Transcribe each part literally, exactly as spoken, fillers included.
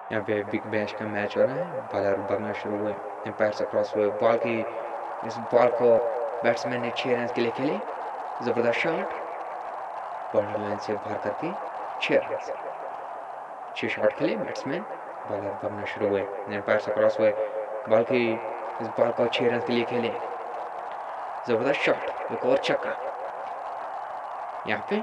यहाँ पे big bash का मैच हो रहा है। बॉलर भागना शुरू हुए, एम्पायर से क्रॉस हुए, बॉल की इस बॉल को बैट्समैन ने छः रन के लिए खेले। ज़बरदस्त शॉट, बॉर्डर लाइन से बाहर करके छः रन, छः शॉट खेले बैट्समैन। बॉलर भागना शुरू हुए, एम्पायर से क्रॉस हुए, बॉल की इस बॉल को छः रन के लिए खेले। ज़बरदस्त शॉट, एक और छक्का। यहाँ पे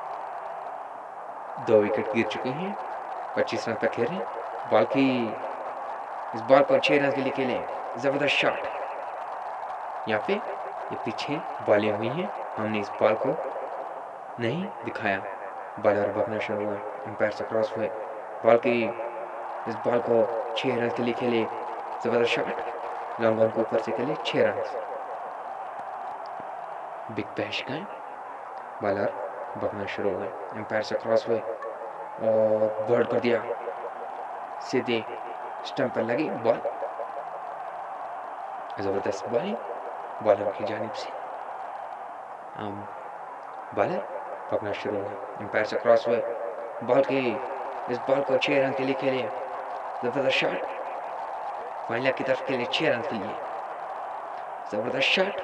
दो विकेट गिर चुके हैं, पच्चीस रन पर खेले। बॉल की इस बॉल को छः रन के लिए खेले। ज़बरदस्त शॉट, यहाँ पे ये पीछे बॉलें हुई हैं, हमने इस बॉल को नहीं दिखाया। बॉलर भागना शुरू हुए, एम्पायर से क्रॉस हुए, बॉल की इस बॉल को छः रन के लिए खेले। ज़बरदस्त शॉट, लॉन्ग ऑन को ऊपर से खेले, छः रन। बिग बैश का बॉलर भागना शुरू हुए, एम्पायर से क्रॉस हुए और बॉल कर दिया, सीधे स्टंप पर लगी बॉल। ज़बरदस्त बॉलिंग बॉलर की जानिब से। हम बॉलर भागना शुरू हुए, एम्पायर से क्रॉस हुए, बॉल की इस बॉल को छः रन के लिए खेले। ज़बरदस्त शॉट, फाइनल की तरफ खेले, छः रन के लिए। ज़बरदस्त शॉट,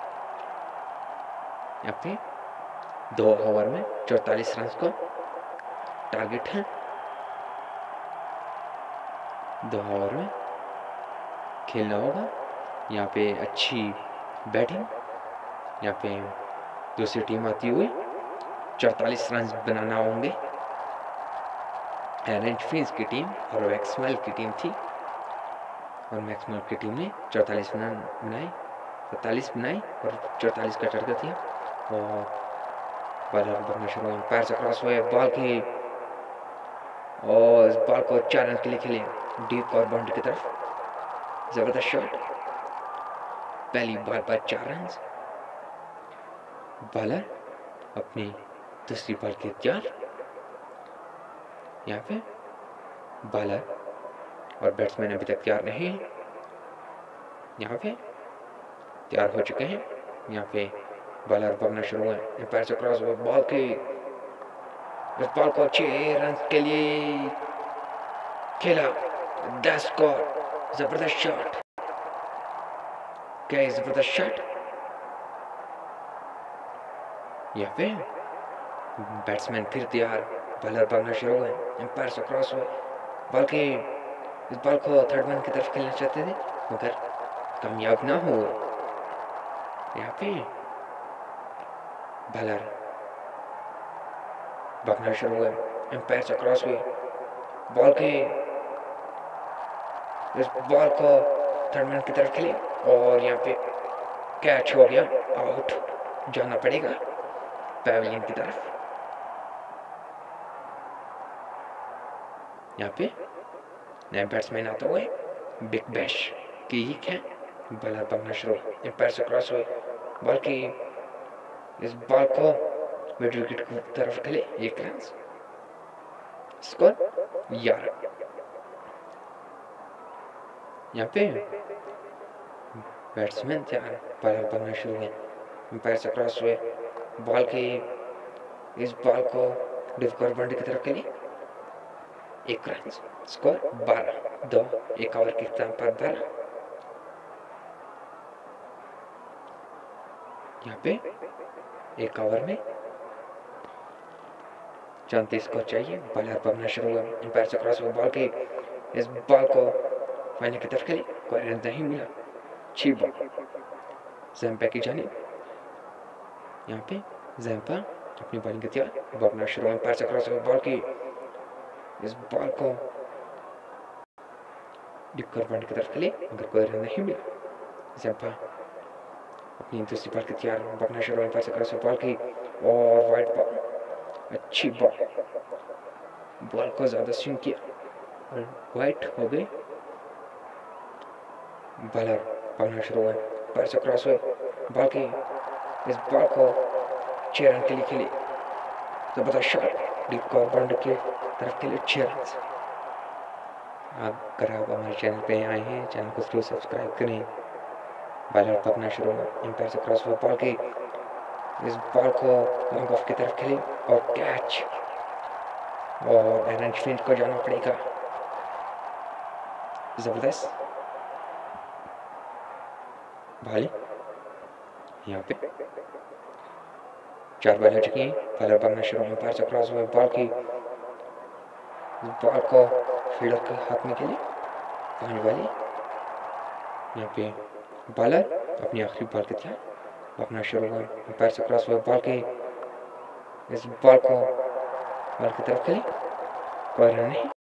यहाँ पे दो ओवर में चौतालीस रन का टारगेट है। दो ओवर में खेलना होगा। यहाँ पे अच्छी बैटिंग, यहाँ पे दूसरी टीम आती हुई चौतालीस रन बनाना होंगे। एरेंज फिंस की टीम और मैक्सवेल की टीम थी, और मैक्सवेल की टीम ने चौतालीस रन बनाए, सैंतालीस बनाए और चौतालीस का टारगेट था। और बॉलर भागना शुरू हुआ, पैर से क्रॉस हुए, बॉल की और इस बॉल को चार रन के लिए खेले, डीप और बाउंड्री की तरफ। ज़बरदस्त शॉट, पहली बॉल पर चार रन। बॉलर अपनी दूसरी बॉल के तैयार। यहाँ पे बॉलर और बैट्समैन अभी तक तैयार नहीं है, यहाँ पे तैयार हो चुके हैं। यहाँ पे बॉलर भागना शुरू हुआ, एम्पायर से क्रॉस हुआ, बॉल की इस बॉल को छः रन के लिए खेला, दस स्कोर। जबरदस्त शॉट, क्या जबरदस्त शॉट। यहाँ पे बैट्समैन फिर तैयार, बॉलर भागना शुरू हुए, एम्पायर से क्रॉस हुए, बॉल के इस बॉल को थर्ड मैन की तरफ खेलना चाहते थे मगर कामयाब ना हो। यहाँ पे बॉलर भागना शुरू हुए, एम्पायर से क्रॉस हुए, बॉल के इस बॉल को थर्ड मैन की तरफ खेले और यहाँ पे कैच हो गया, आउट। जाना पड़ेगा पैवेलियन की तरफ। यहाँ पे नए बैट्समैन आते हुए बिग बैश की ही है, बॉलर भागना शुरू, एम्पायर से क्रॉस हुए, बॉल की इस बॉल को मिड विकेट की तरफ खेले, एक रन, स्कोर ग्यारह। यहाँ पे बैट्समैन तैयार, बॉलर भागना शुरू हुए, एम्पायर से क्रॉस हुए, बॉल की इस बॉल को डिफकर बाउंड्री की तरफ खेले, एक रन, स्कोर बारह। दो एक ओवर के स्थान पर बारह। यहाँ पे एक ओवर में चौंतीस स्कोर चाहिए। बॉलर भागना शुरू हुआ, एम्पायर से क्रॉस हुआ, बॉल की इस बॉल को फाइनल की तरफ खेले, कोई रन नहीं मिला, छी बॉल जैम्पा की जानिब। यहाँ पे जैम्पा अपनी बॉलिंग के तैयार, भागना शुरू हुआ, एम्पायर से क्रॉस हुआ, बॉल की इस बॉल को डिफकर बाउंड्री की तरफ खेले मगर कोई रन नहीं मिला। जैम्पा अपनी दूसरी बॉल के तैयार, भागना शुरू हुआ, एम्पायर से क्रॉस हुआ, बॉल की और वाइड बॉल, अच्छी बॉल, बॉल को ज़्यादा स्विंग किया और वाइट हो गई। बॉलर भागना शुरू हुआ, पैर से क्रॉस हुए, बॉल की इस बॉल को छः रन के लिए खेली, जबरदस्त शॉट, डीप कॉर बाउंड्री की तरफ खेले, छः रन। अगर आप हमारे चैनल पे आए हैं, चैनल को जरूर सब्सक्राइब करें। बॉलर भागना शुरू हुआ, एम्पायर से क्रॉस हुआ, बॉल की इस बॉल को लॉन्ग ऑफ की तरफ खेले और कैच, और एरेंज फिंच को जाना पड़ेगा। ज़बरदस्त भाली यहाँ पे चार बॉल हो चुकी हैं। पहला भागना शुरू एम्पायर से क्रॉस हुआ बॉल की बॉल को फील्डर के हाथ में खेली पानी वाली यहाँ पे बॉलर अपनी आखिरी बॉल के ध्यान भागना शुरू हुआ एम्पायर से क्रॉस हुआ बॉल की इस बॉल को बॉल की तरफ खेली कोई रन नहीं।